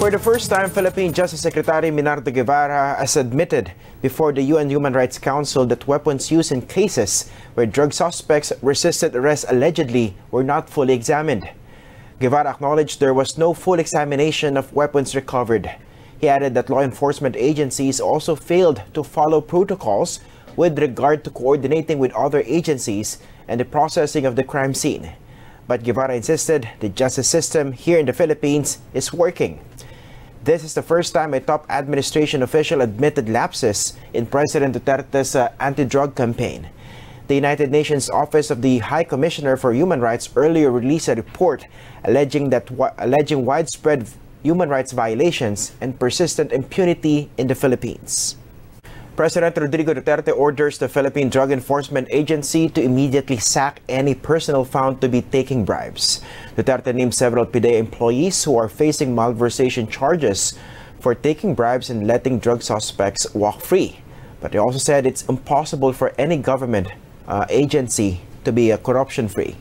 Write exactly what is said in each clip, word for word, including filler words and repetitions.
For the first time, Philippine Justice Secretary Menardo Guevarra has admitted before the U N Human Rights Council that weapons used in cases where drug suspects resisted arrest allegedly were not fully examined. Guevarra acknowledged there was no full examination of weapons recovered. He added that law enforcement agencies also failed to follow protocols with regard to coordinating with other agencies and the processing of the crime scene. But Guevarra insisted the justice system here in the Philippines is working. This is the first time a top administration official admitted lapses in President Duterte's uh, anti-drug campaign. The United Nations Office of the High Commissioner for Human Rights earlier released a report alleging that alleging widespread human rights violations and persistent impunity in the Philippines. President Rodrigo Duterte orders the Philippine Drug Enforcement Agency to immediately sack any personnel found to be taking bribes. Duterte named several P D E A employees who are facing malversation charges for taking bribes and letting drug suspects walk free. But he also said it's impossible for any government uh, agency to be uh, corruption-free.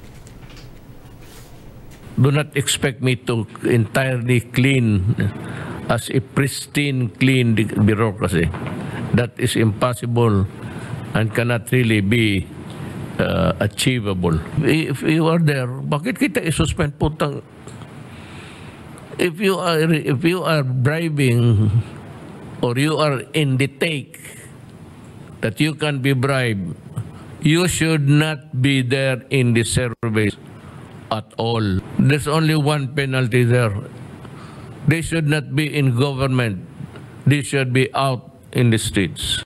Do not expect me to entirely clean, as a pristine, clean bureaucracy. That is impossible and cannot really be uh, achievable. If you are there, bakit kita i-suspend putang? If you are if you are bribing or you are in the take that you can be bribed, you should not be there in the service at all. There's only one penalty there. They should not be in government. They should be out in the streets.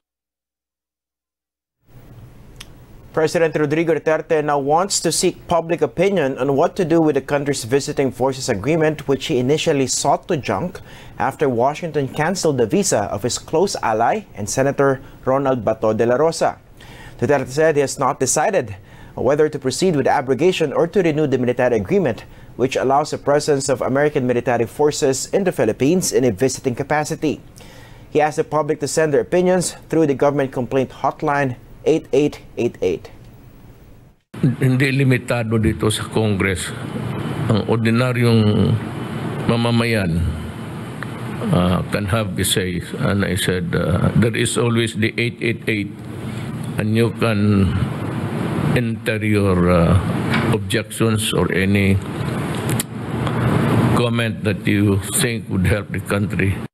President Rodrigo Duterte now wants to seek public opinion on what to do with the country's visiting forces agreement, which he initially sought to junk after Washington canceled the visa of his close ally and Senator Ronald Bato de la Rosa. Duterte said he has not decided whether to proceed with abrogation or to renew the military agreement, which allows the presence of American military forces in the Philippines in a visiting capacity. He asked the public to send their opinions through the government complaint hotline eight eight eight eight. Hindi limitado dito sa Congress. Ang ordinaryong mamamayan uh, can have the say. And I said, uh, there is always the eight eight eight, and you can enter your uh, objections or any comment that you think would help the country.